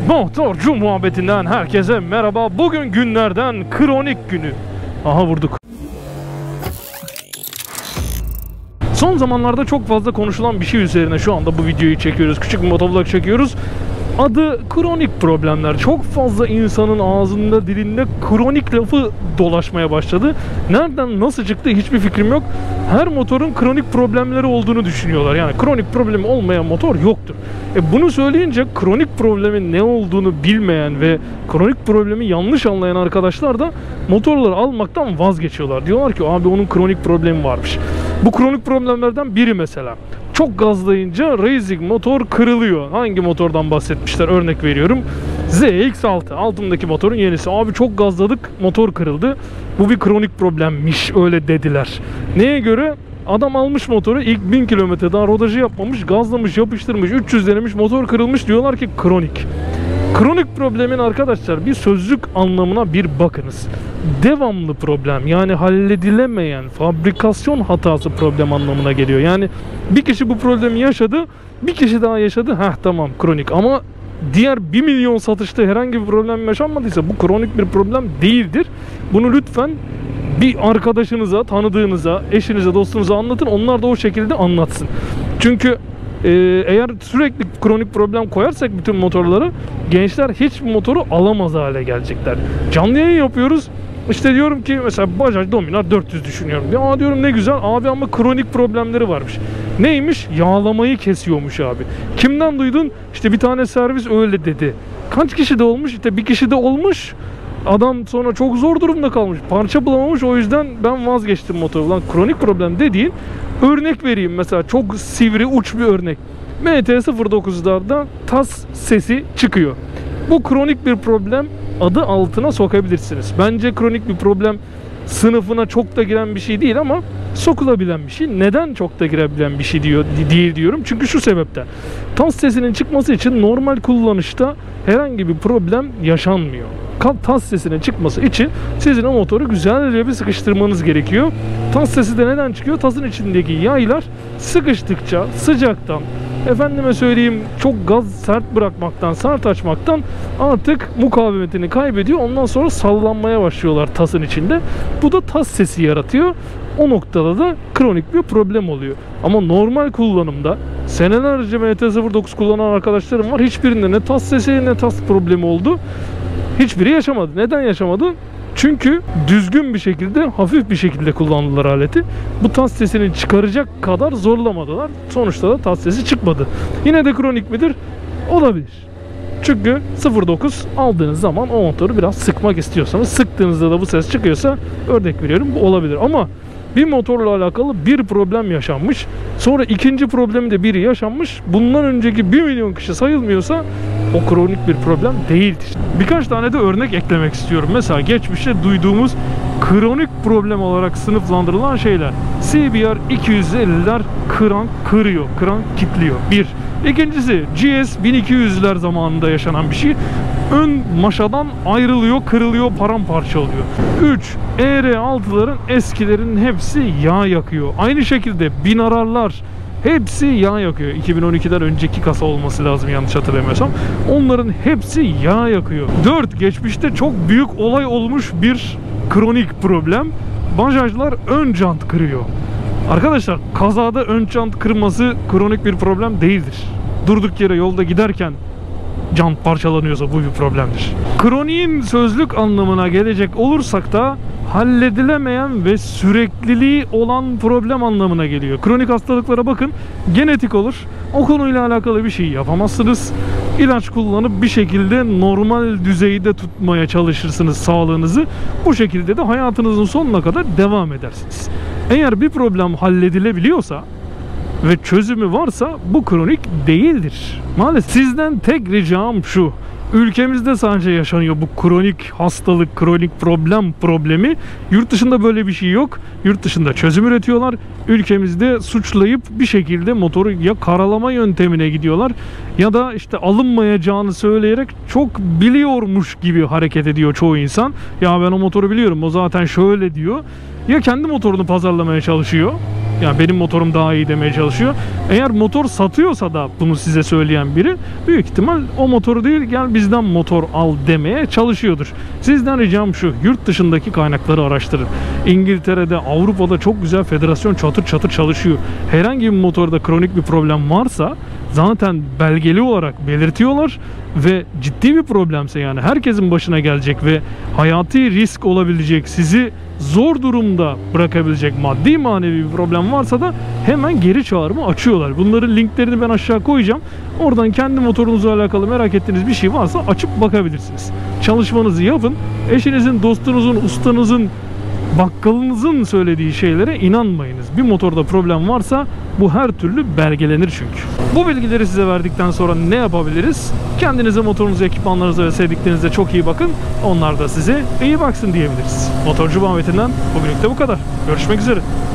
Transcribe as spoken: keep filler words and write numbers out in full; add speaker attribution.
Speaker 1: Motorcu muhabbetinden herkese merhaba. Bugün günlerden kronik günü. Aha vurduk. Son zamanlarda çok fazla konuşulan bir şey üzerine şu anda bu videoyu çekiyoruz. Küçük bir motovlog çekiyoruz. Adı kronik problemler. Çok fazla insanın ağzında, dilinde kronik lafı dolaşmaya başladı. Nereden nasıl çıktı hiçbir fikrim yok. Her motorun kronik problemleri olduğunu düşünüyorlar. Yani kronik problemi olmayan motor yoktur. E bunu söyleyince kronik problemin ne olduğunu bilmeyen ve kronik problemi yanlış anlayan arkadaşlar da motorları almaktan vazgeçiyorlar. Diyorlar ki abi onun kronik problemi varmış. Bu kronik problemlerden biri mesela. Çok gazlayınca racing motor kırılıyor. Hangi motordan bahsetmişler? Örnek veriyorum. Z X altı. Altındaki motorun yenisi. Abi çok gazladık, motor kırıldı. Bu bir kronik problemmiş. Öyle dediler. Neye göre? Adam almış motoru, ilk bin kilometre daha rodajı yapmamış, gazlamış, yapıştırmış, üç yüz denemiş, motor kırılmış. Diyorlar ki kronik. Kronik problemin arkadaşlar bir sözlük anlamına bir bakınız. Devamlı problem, yani halledilemeyen fabrikasyon hatası problem anlamına geliyor. Yani bir kişi bu problemi yaşadı, bir kişi daha yaşadı, heh tamam kronik. Ama diğer bir milyon satışta herhangi bir problem yaşanmadıysa bu kronik bir problem değildir. Bunu lütfen bir arkadaşınıza, tanıdığınıza, eşinize, dostunuza anlatın. Onlar da o şekilde anlatsın. Çünkü Ee, eğer sürekli kronik problem koyarsak bütün motorları, gençler hiç motoru alamaz hale gelecekler. Canlı yayın yapıyoruz. İşte diyorum ki mesela Bajaj Dominar dört yüz düşünüyorum. Ya diyorum ne güzel abi ama kronik problemleri varmış. Neymiş? Yağlamayı kesiyormuş abi. Kimden duydun? İşte bir tane servis öyle dedi. Kaç kişi de olmuş? İşte bir kişi de olmuş. Adam sonra çok zor durumda kalmış. Parça bulamamış, o yüzden ben vazgeçtim motoru. Lan kronik problem dediğin, örnek vereyim mesela, çok sivri uç bir örnek. M T sıfır dokuzlarda tas sesi çıkıyor. Bu kronik bir problem, adı altına sokabilirsiniz. Bence kronik bir problem sınıfına çok da giren bir şey değil ama sokulabilen bir şey. Neden çok da girebilen bir şey diyor, değil diyorum? Çünkü şu sebepten. Tas sesinin çıkması için normal kullanışta herhangi bir problem yaşanmıyor. Tas sesinin çıkması için sizin o motoru güzelce bir sıkıştırmanız gerekiyor. Tas sesi de neden çıkıyor? Tasın içindeki yaylar sıkıştıkça sıcaktan, efendime söyleyeyim çok gaz sert bırakmaktan, sert açmaktan artık mukavemetini kaybediyor. Ondan sonra sallanmaya başlıyorlar tasın içinde. Bu da tas sesi yaratıyor. O noktada da kronik bir problem oluyor. Ama normal kullanımda senelerce M T sıfır dokuz kullanan arkadaşlarım var. Hiçbirinde ne tas sesi ne tas problemi oldu. Hiçbiri yaşamadı. Neden yaşamadı? Çünkü düzgün bir şekilde, hafif bir şekilde kullandılar aleti. Bu tas sesini çıkaracak kadar zorlamadılar. Sonuçta da tas sesi çıkmadı. Yine de kronik midir? Olabilir. Çünkü sıfır dokuz aldığınız zaman o motoru biraz sıkmak istiyorsanız, sıktığınızda da bu ses çıkıyorsa, örnek veriyorum, bu olabilir. Ama bir motorla alakalı bir problem yaşanmış, sonra ikinci problemi de biri yaşanmış, bundan önceki bir milyon kişi sayılmıyorsa o kronik bir problem değildir. Birkaç tane de örnek eklemek istiyorum. Mesela geçmişte duyduğumuz kronik problem olarak sınıflandırılan şeyler. C B R iki yüz elliler krank kırıyor, krank kilitliyor. Bir. İkincisi G S bin iki yüzler zamanında yaşanan bir şey. Ön maşadan ayrılıyor, kırılıyor, paramparça oluyor. üç. E R altıların eskilerin hepsi yağ yakıyor. Aynı şekilde Binararlar hepsi yağ yakıyor. iki bin on ikiden önceki kasa olması lazım yanlış hatırlamıyorsam. Onların hepsi yağ yakıyor. dört. Geçmişte çok büyük olay olmuş bir kronik problem. Bajajlar ön jant kırıyor. Arkadaşlar kazada ön jant kırması kronik bir problem değildir. Durduk yere yolda giderken jant parçalanıyorsa bu bir problemdir. Kroniğin sözlük anlamına gelecek olursak da halledilemeyen ve sürekliliği olan problem anlamına geliyor. Kronik hastalıklara bakın, genetik olur. O konuyla alakalı bir şey yapamazsınız. İlaç kullanıp bir şekilde normal düzeyde tutmaya çalışırsınız sağlığınızı. Bu şekilde de hayatınızın sonuna kadar devam edersiniz. Eğer bir problem halledilebiliyorsa ve çözümü varsa bu kronik değildir. Maalesef sizden tek ricam şu: ülkemizde sadece yaşanıyor bu kronik hastalık, kronik problem problemi. Yurt dışında böyle bir şey yok. Yurt dışında çözüm üretiyorlar. Ülkemizde suçlayıp bir şekilde motoru ya karalama yöntemine gidiyorlar ya da işte alınmayacağını söyleyerek çok biliyormuş gibi hareket ediyor çoğu insan. Ya ben o motoru biliyorum, o zaten şöyle diyor. Ya kendi motorunu pazarlamaya çalışıyor Yani benim motorum daha iyi demeye çalışıyor. Eğer motor satıyorsa da bunu size söyleyen biri büyük ihtimal o motoru değil gel bizden motor al demeye çalışıyordur. Sizden ricam şu, yurt dışındaki kaynakları araştırın. İngiltere'de, Avrupa'da çok güzel federasyon çatır çatır çalışıyor. Herhangi bir motorda kronik bir problem varsa zaten belgeli olarak belirtiyorlar ve ciddi bir problemse, yani herkesin başına gelecek ve hayati risk olabilecek, sizi zor durumda bırakabilecek maddi manevi bir problem varsa da hemen geri çağırma açıyorlar. Bunların linklerini ben aşağı koyacağım. Oradan kendi motorunuzla alakalı merak ettiğiniz bir şey varsa açıp bakabilirsiniz. Çalışmanızı yapın. Eşinizin, dostunuzun, ustanızın, bakkalınızın söylediği şeylere inanmayınız. Bir motorda problem varsa bu her türlü belgelenir çünkü. Bu bilgileri size verdikten sonra ne yapabiliriz? Kendinize, motorunuza, ekipmanlarınıza ve sevdiklerinize çok iyi bakın. Onlar da size iyi baksın diyebiliriz. Motorcu Muhammed'inden bugünlük de bu kadar. Görüşmek üzere.